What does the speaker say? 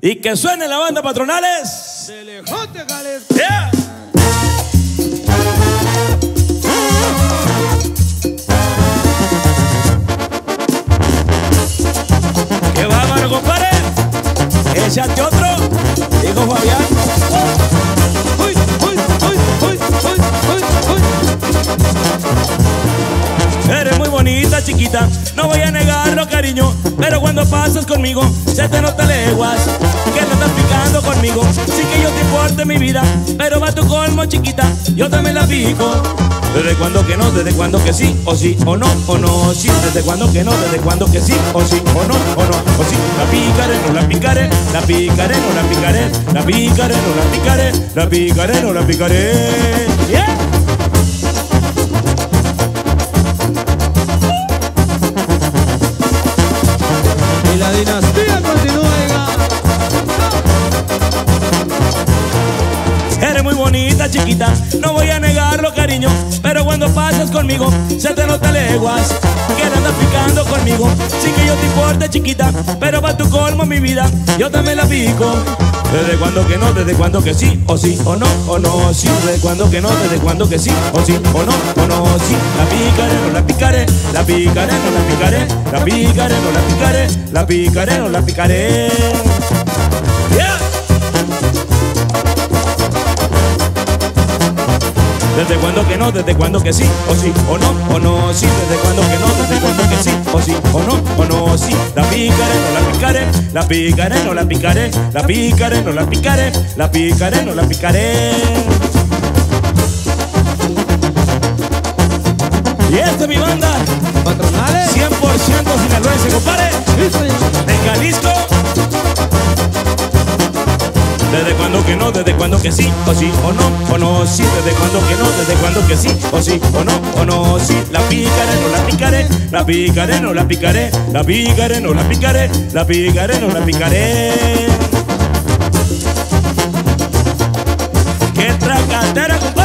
Y que suene la banda Patronales. De lejote, Gales. Yeah. ¡Qué bárbaro, compadre! Échate otro, dijo Fabián. ¡Uy, uy, uy, uy, uy, uy, uy! Eres muy bonita, chiquita, no voy a negarlo, cariño, pero cuando pasas conmigo se te nota leguas que te estás picando conmigo. Sí que yo te importe mi vida, pero va tu colmo, chiquita, yo también la pico. Desde cuando que no, desde cuando que sí, o sí, o no, sí. Desde cuando que no, desde cuando que sí, o sí, o no, o sí. La picaré, no la picaré, la picaré, no la picaré, la picaré, no la picaré, la picaré, no la picaré. Yeah. Y la dinastía continúa, Eres muy bonita, chiquita, no voy a negarlo, cariño, pero cuando pasas conmigo se te nota leguas que te andas picando conmigo. Sí que yo te importe, chiquita, pero para tu colmo mi vida yo también la pico. Desde cuando que no, desde cuando que sí, o sí, o no, sí. Desde cuando que no, desde cuando que sí, o sí, o no, sí. La picaré, no la picaré, la picaré, no la picaré, la picaré, no la picaré, la picaré, no la picaré. Yeah. Desde cuando que no, desde cuando que sí, o sí, o no, sí. Desde cuando que no, desde cuando que sí, o sí, o no, sí. La picaré, no la picaré, la picaré, no la picaré, la picaré, no la picaré, la picaré, no la picaré. Y esta es mi banda Patronales. 100% sinaloense, compadre, de Jalisco. Desde cuando que no, desde cuando que sí, o sí, o no, sí. Desde cuando que no, desde cuando que sí, o sí, o no, sí. La picaré, no la picaré, la picaré, no la picaré, la picaré, no la picaré, la picaré, no la picaré. ¡Qué tracatera, compadre!